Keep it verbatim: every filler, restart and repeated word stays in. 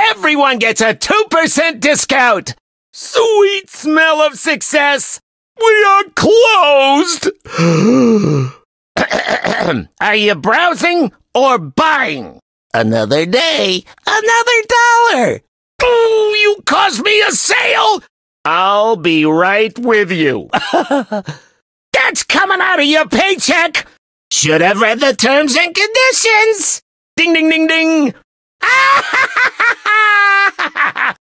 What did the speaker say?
everyone gets a two percent discount. Sweet smell of success. We are closed. Are you browsing or buying? Another day, another dollar. Ooh, you caused me a sale. I'll be right with you. That's coming out of your paycheck. Should have read the terms and conditions. Ding, ding, ding, ding.